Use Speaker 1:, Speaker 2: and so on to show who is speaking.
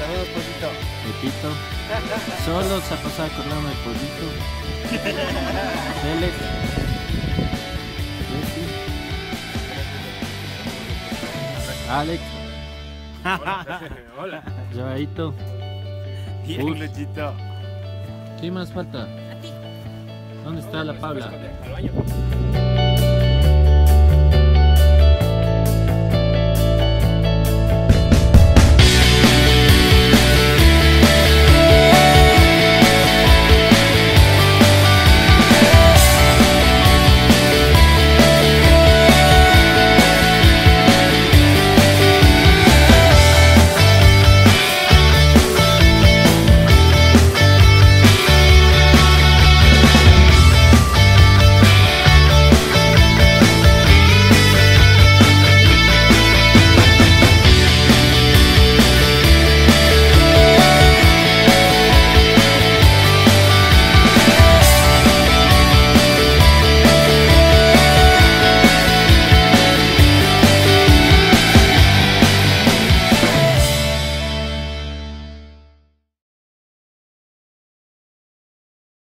Speaker 1: Saludos, pollito.
Speaker 2: Pepito. Solo se ha pasado acordando de pollito. Félix. Jessy. Alex.
Speaker 1: Hola.
Speaker 2: Joaito.
Speaker 1: Bien, Luchito.
Speaker 2: ¿Qué más falta?
Speaker 3: A ti.
Speaker 2: ¿Dónde está la Paula?
Speaker 1: Al baño.